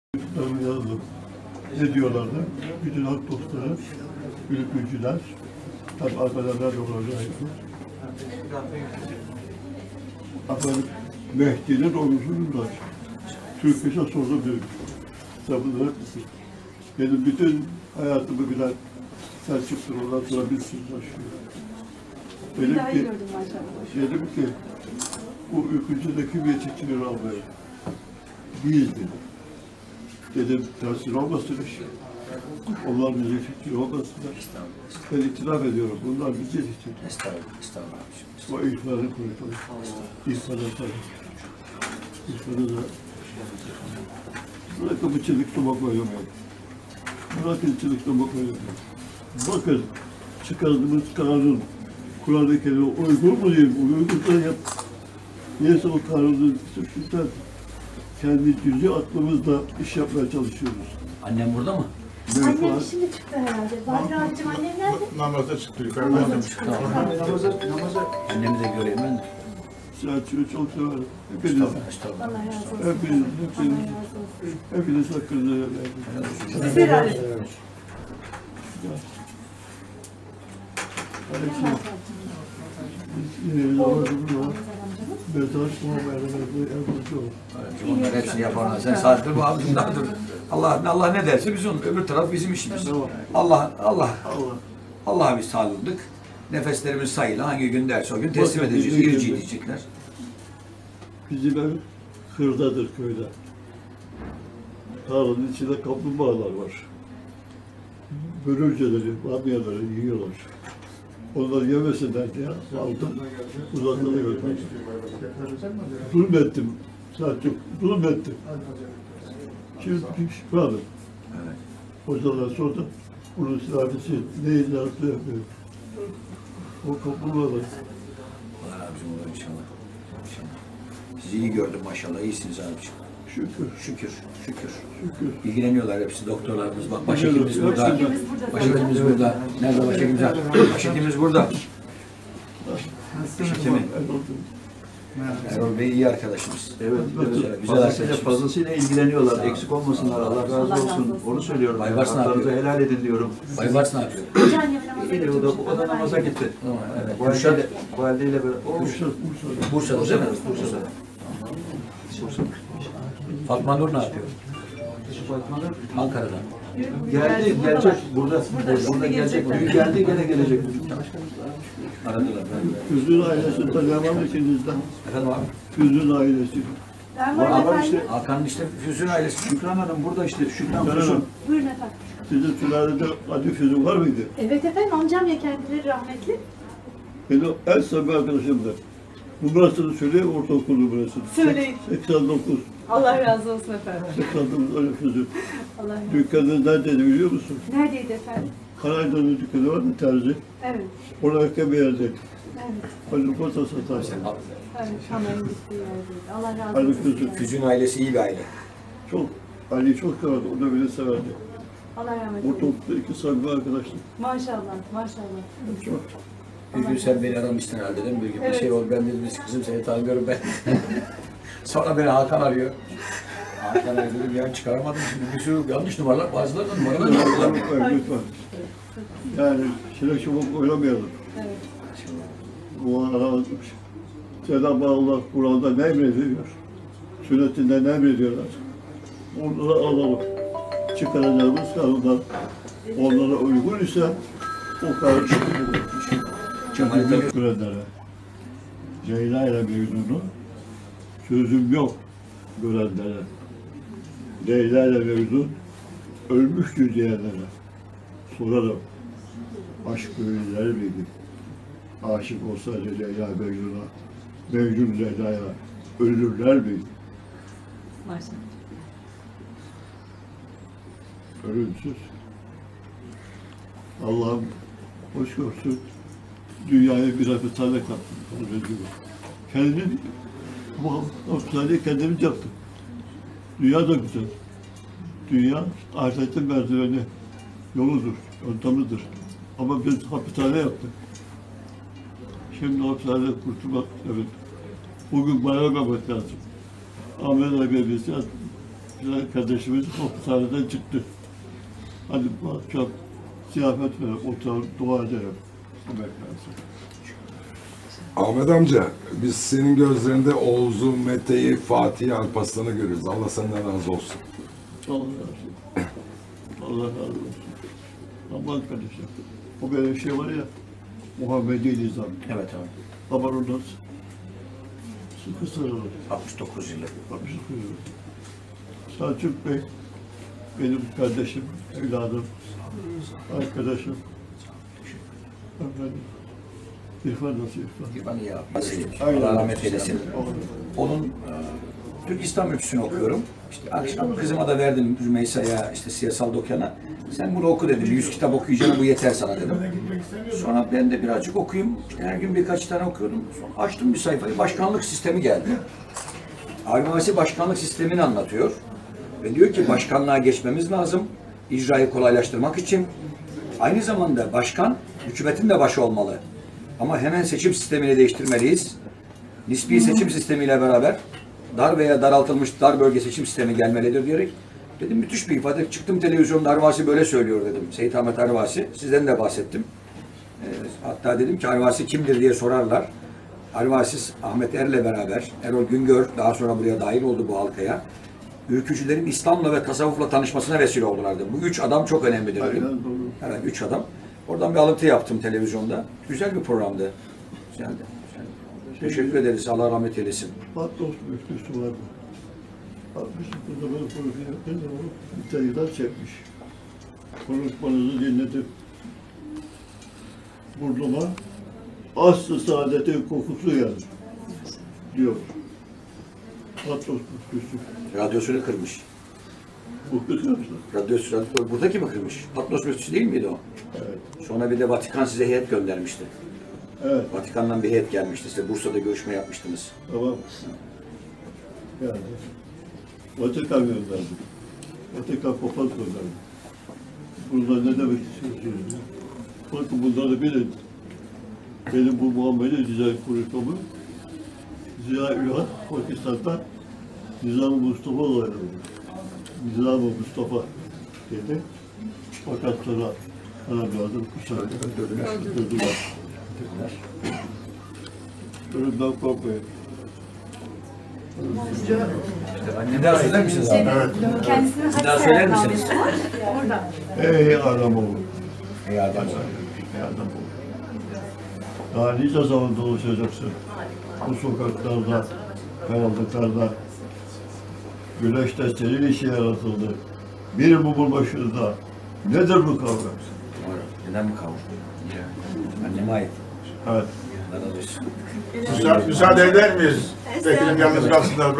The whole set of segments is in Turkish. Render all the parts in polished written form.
Yazdım. Ne diyorlardı? Bütün halk dostları, ülkücüler, tabi arkalarında da olacaktı. Efendim, Mehdi'nin oluşundan Türkçe sordu bir kitabını hepsi. Benim bütün hayatımı bilen Selçuk'tur, ondan sonra bir sürü taşıyor. Dedim ki, bu ülkücüde kim yetiştirir almayı? Biz dedim. Dedim, tersine olmasın iş. Onlar bizi yetiştirir olmasınlar. Ben itiraf ediyorum, bunlar bizi yetiştirir. Estağfurullah. O ihbarı koyalım. İhbarı koyalım. İhbarı da... Bırakın bu çelikli bak oynamayalım. Bırakın çelikli bak oynamayalım. Bakın, çıkardığımız kanun, Kur'an-ı Kerim'e uygun mu diyeyim, uygunsa yap. Neyse o kanunun sürtükten kendi cüzi aklımızla iş yapmaya çalışıyoruz. Annem burada mı? Annem şimdi çıktı herhalde. Bahra'cığım annem nerede? Namaza çıktı yukarıdan. Namaza. Annemi de göreyim ben de. Selçuk'u çok severim. Hepiniz, Estağfurullah. Allah razı olsun. hepiniz hakkınızı helal Siz herhalde. Onlar hepsini yaparlar. Sen saattir bu abimdendir. Allah ne derse biz onun, öbür taraf bizim işimiz. Allah'a biz sağladık. Nefeslerimiz sayılı. Hangi gün derse o gün teslim edeceğiz. Girci diyecekler. Bizim ev kırdadır köyde. Tarlanın içinde kaplumbağalar var. Börülceleri, bamyaları yiyorlar. Onları yemesinler diye aldım, uzaklara götürdüm. Zulmettim, Selçuk, zulmettim. Şimdi pişmanım. Evet. Hocalara sordum, bunun silahisi neyin nasıl yapıyor? O kaplumbağalar. Allah abicim olur inşallah. Sizi iyi gördüm maşallah. İyisiniz abicim. Şükür. Şükür. İlgileniyorlar hepsi doktorlarımız. Bak başhekimimiz burada. Başhekimimiz burada. Nerede başhekimimiz? Başhekimimiz burada. Başhekimi. Erol Bey iyi arkadaşımız. Evet, Güzel fazlasıyla ilgileniyorlar. Eksik olmasınlar. Allah razı olsun. Onu söylüyorum. Baybars ne Haklarınızı yapıyor? helal edin diyorum. Baybars ne yapıyor? O da namaza gitti. Evet. Valideyle beraber. Bursa'da değil mi? Fatma Nur ne yapıyor? Ankara'da. Gelecek. Burada gelecek. Dün geldi, gene gelecek. Aradılar. Füzün ailesi tanıyamam ikinizden. Efendim abi? Füzün ailesi. Ben varım Var işte. efendim. Hakan'ın işte Füzün ailesi. Şükran Hanım burada işte. Şükran Hanım. Füsun. Buyurun efendim. Sizin sülalede acı füzün var mıydı? Evet efendim amcam ya kendileri rahmetli. Benim en samimi arkadaşımdır. Numarasını söyleyeyim, ortaokulu numarasını. Söyleyin. 89. Allah razı olsun efendim. 89 öyle füzün. Allah razı olsun. Dükkanınız neredeydi biliyor musun? Neredeydi efendim? Karayda'nın dükkanı var mı terzi? Evet. Orada yakın bir yerde. Evet. Ali Kosa satarsın. Evet. Kamerayın gittiği yerdeydi. Allah razı Ali olsun. Füzün. Füzün ailesi iyi bir aile. Çok, Ali'yi çok severdi, o da beni severdi. Allah rahmet eylesin. Ortaokulda iki samimi arkadaşlık. Maşallah. Maşallah. Çok. Bir gün sen beni aramıştın herhalde değil mi? Bir gün bir Evet. şey oldu. Ben dedim kızım seni tanımıyorum ben. Sonra beni Hakan arıyor. Hakan'a dedim ya çıkaramadım şimdi bir sürü yanlış numaralar. Bazıları da numaralar yaptılar. Lütfen. Yani şirek çubuk oynamayalım. Evet. Bu arada Cenab-ı Allah Kur'an'da ne emrediyor? Sünnetinde ne emrediyorlar? Onları alalım. Çıkaracağımız kanundan onlara uygun ise o kanun çıkıyor. Görenlere Ceyla ile Mecnun'u sözüm yok görenlere. Leyla ile Mecnun ölmüştü diyenlere sorarım. Aşk öyleler miydi? Aşık olsaydı Leyla Mecnun'a, Mecnun Leyla'ya ölürler miydi? Maşallah. Ölümsüz. Allah'ım hoş görsün. Dünyaya bir hapishane kattım. Kendim bu hapishaneyi kendimiz yaptık. Dünya da güzel. Dünya ahiretin merdiveni, yoludur, yöntemidir. Ama biz hapishane yaptık. Şimdi hapishaneden kurtulmak, evet. Bugün bayram yapmak lazım. Ahmet abi güzel kardeşimiz hapishaneden çıktı. Hadi bu akşam ziyafet verelim, oturalım, dua edelim. Ahmet amca, biz senin gözlerinde Oğuz'u, Mete'yi, Fatih'i, Alparslan'ı görüyoruz. Allah senden razı olsun. Allah razı olsun. Allah razı olsun. Aman kardeşim, o böyle şey var ya, Muhammedi Nizam. Evet abi. Aman ondan sıkı sarılır. 69 yılı. Selçuk Bey, benim kardeşim, evladım, arkadaşım. Efendim, İrfan nasıl İrfan? İrfan iyi abi. Allah rahmet eylesin. Onun Türk İslam Öyküsü'nü okuyorum. İşte akşam kızıma da verdim Rümeysa'ya, işte siyasal dokyana. Sen bunu oku dedim. 100 kitap okuyacağına bu yeter sana dedim. Sonra ben de birazcık okuyayım. İşte her gün birkaç tane okuyordum. Sonra açtım bir sayfayı. Başkanlık sistemi geldi. Armavasi başkanlık sistemini anlatıyor. Ve diyor ki başkanlığa geçmemiz lazım. İcrayı kolaylaştırmak için. Aynı zamanda başkan hükümetin de başı olmalı. Ama hemen seçim sistemini değiştirmeliyiz. Nispi seçim sistemiyle beraber dar veya daraltılmış dar bölge seçim sistemi gelmelidir diyerek dedim müthiş bir ifade. Çıktım televizyonda Arvasi böyle söylüyor dedim. Seyit Ahmet Arvasi. Sizden de bahsettim. Hatta dedim ki Arvasi kimdir diye sorarlar. Arvasi Ahmet Er'le beraber, Erol Güngör daha sonra buraya dahil oldu bu halkaya. Ülkücülerin İslam'la ve tasavvufla tanışmasına vesile oldular dedim. Bu üç adam çok önemlidir dedim. Evet, üç adam. Oradan bir alıntı yaptım televizyonda. Güzel bir programdı. Güzeldi. Teşekkür ederiz. Allah rahmet eylesin. Patlos müftüsü vardı. 69'da ben konuşma yaptığım zaman bir sayıdan çekmiş. Konuşmanızı dinledim. Burnuma aslı saadetin kokusu geldi diyor. Patlos müftüsü. Radyosunu kırmış. Muhteşem. Radyosu, buradaki mi kırmış? Patmos müftüsü değil miydi o? Evet. Sonra bir de Vatikan size heyet göndermişti. Evet. Vatikan'dan bir heyet gelmişti. Size Bursa'da görüşme yapmıştınız. Tamam. Yani Vatikan gönderdi. Vatikan papaz gönderdi. Bunlar ne demek istiyorsunuz? Bakın bunları bilin. Benim bu Muhammed'e güzel konuşmamı Ziya Ülhan Pakistan'da Nizam-ı Mustafa olayları. Nizam-ı Mustafa dedi. Fakat sonra Araplardan öldürdüler. Ölümden korkmayın. Bir daha söyler misiniz abi? Kendisinin Bir daha hapse söyler kalmış. misiniz? Orada. Ey Adamoğlu! İyi adam. Ey Adamoğlu! Daha nice zaman dolaşacaksın. Bu sokaklarda, karanlıklarda. Güneş de senin için yaratıldı. Bir mumur başında. Nedir bu kavga? Neden mi kavga? Anneme ait. Evet. Allah razı olsun. Müsaade eder miyiz? Vekilim yalnız kalsınlar.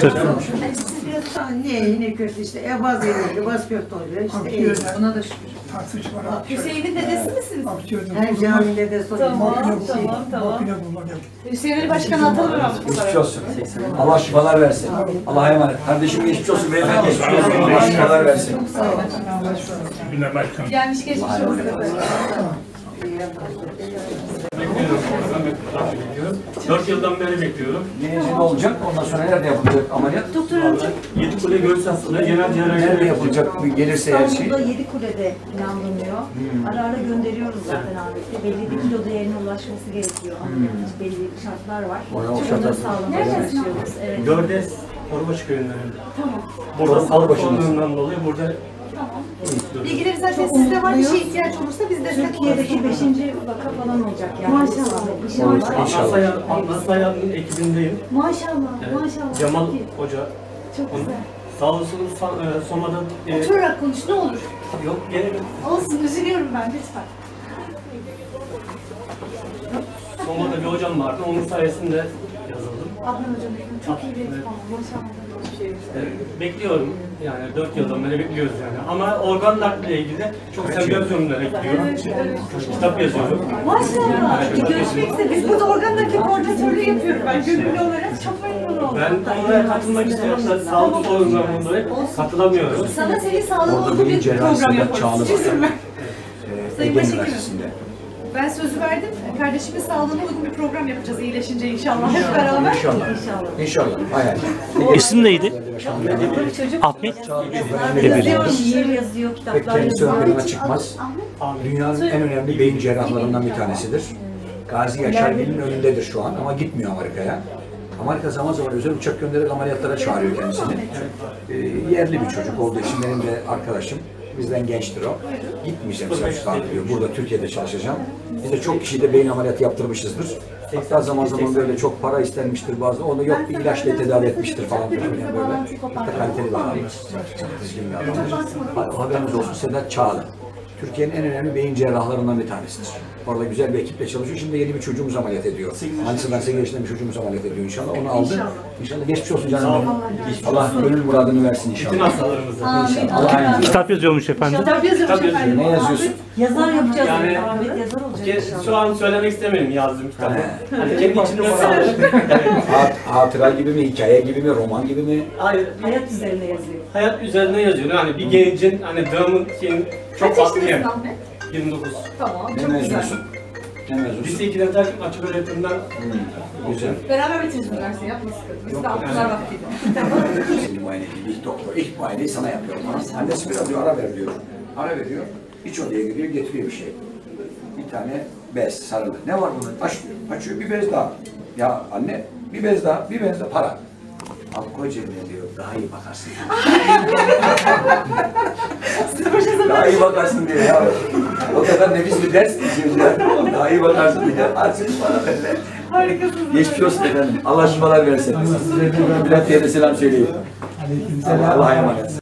Niye yine kötü işte ebaz edildi, baz köfte oluyor işte iyi. Buna da şükür. Hüseyin'in dedesi misiniz? Her camide de soruyor. Tamam. Hüseyin'in başkanı atalım ama. Geçmiş olsun. Allah şifalar versin. Allah'a emanet. Kardeşim geçmiş olsun. Beyefendi geçmiş olsun. Allah şifalar versin. Gelmiş geçmiş olsun. 4 yıldan beri bekliyorum. Birinci ne olacak? Ondan sonra nerede yapılacak ameliyat? Doktor amca. Yedikule göğüs hastalığı genel cerrahi. Nerede yapılacak? Bir gelirse her şey. İstanbul'da Yedikule'de planlanıyor. Ara ara gönderiyoruz zaten ahmetli. Belli bir kilo değerine ulaşması gerekiyor. Ameliyat için belli şartlar var. O Onları şartlar- sağlamaya çalışıyoruz. Evet. Gördes Torbaşı köyündenim. Tamam. Burada sağlık Torbaşı'ndasın. sorunundan dolayı burada Bilgileri zaten sizde var. Bir şey ihtiyaç olursa biz de Türkiye'deki 5. vaka falan olacak yani. Maşallah. İnşallah. Atlas Hayat'ın ekibindeyim. Maşallah. Evet. Maşallah. Cemal Çok iyi. Hoca. Çok Onun- güzel. Sağ olsun Soma'da Oturarak konuş ne olur. yok gerek yok. Olsun üzülüyorum ben lütfen. Soma'da bir hocam vardı. Onun sayesinde yazıldım. Adnan hocam çok iyi bir ekip ama maşallah. Bekliyorum. Yani 4 yıldan beri bekliyoruz yani. Ama organ nakliyle ilgili çok sempozyumlara gidiyorum. Kitap yazıyorum. Maşallah. Görüşmekse biz burada organ nakli koordinatörlüğü yapıyoruz. Ben gönüllü olarak çok memnun oldum. Ben onlara katılmak istiyorum da sağlık sorunlarından dolayı katılamıyorum. Sana senin sağlığı Orada olduğu bir bir cerrahi program Sedat yaparız. Çağlı Hiç üzülme. var. Sayın Ege Başhekim. Üniversitesi'nde. Ben sözü verdim. Kardeşimin sağlığına uygun bir program yapacağız iyileşince inşallah hep beraber. İnşallah. İnşallah. Hayal. İsim neydi? Çocuk Ahmet. yazıyor, şiir yazıyor, Pek kitaplar kendisi ön yazıyor. plana çıkmaz. Dünyanın en önemli beyin cerrahlarından bir tanesidir. Gazi Yaşar Bil'in önündedir şu an ama gitmiyor Amerika'ya. Amerika zaman zaman özel uçak göndererek ameliyatlara çağırıyor kendisini. Yerli bir çocuk olduğu için benim de arkadaşım. Bizden gençtir o. Gitmeyeceğim Selçuk'a diyor. Burada Türkiye'de çalışacağım. Biz de çok kişiyi de beyin ameliyatı yaptırmışızdır. Hatta zaman zaman böyle çok para istenmiştir bazı. Onu yok bir ilaçla tedavi etmiştir falan filan. Yani böyle. Hatta kaliteli bir adamdır. Düzgün bir adamdır. Haberiniz olsun Sedat Çağlı. Türkiye'nin en önemli beyin cerrahlarından bir tanesidir. Orada güzel bir ekiple çalışıyor. Şimdi yeni bir çocuğumuz ameliyat ediyor. Manisa'dan 8 yaşında bir çocuğumuz ameliyat ediyor inşallah. Onu aldı. İnşallah geçmiş olsun canım benim. Allah gönül muradını versin inşallah. Bütün hastalarımızda. İnşallah. Allah'a emanet olun. Kitap yazıyormuş efendim. Kitap yazıyormuş efendim. Ne yazıyorsun? Yazar yapacağız. Yani- Ahmet yazar olacak inşallah. Şu an söylemek istemiyorum yazdığım kitabı. Hani kendi içimden sağlık. Hatıra gibi mi, hikaye gibi mi, roman gibi mi? Hayır, Hayat üzerine yazıyor. hayat üzerine yazıyor. Yani bir gencin hani dramın şeyin çok Kaç farklı yaşındasın yani. Ahmet? 29. Tamam, Ne çok güzel. mezunusun? Ne mezunusun? Lise 2'den takip açık öğretimden Güzel. Beraber bitiririz üniversiteyi, yapma sıkıntı. Biz de altınlar vaktiydi. Şimdi muayene değil, ilk doktor. İlk muayeneyi sana yapıyorum. Annesi biraz diyor, ara ver diyor. Ara veriyor. İç odaya giriyor, getiriyor bir şey. Bir tane bez sarılı. Ne var bunun? Aç diyor. Açıyor, bir bez daha. Ya anne, bir bez daha, bir bez daha. Para. Al koy cebine diyor, daha iyi bakarsın. Daha iyi bakarsın diyor ya. O kadar nefis bir ders diyeceğim ya. Daha iyi bakarsın diye. Açın bana böyle. Harikasınız. Geçmiş olsun efendim. Allah şifalar versin. Bülent diye de selam söyleyin. Allah'a emanet.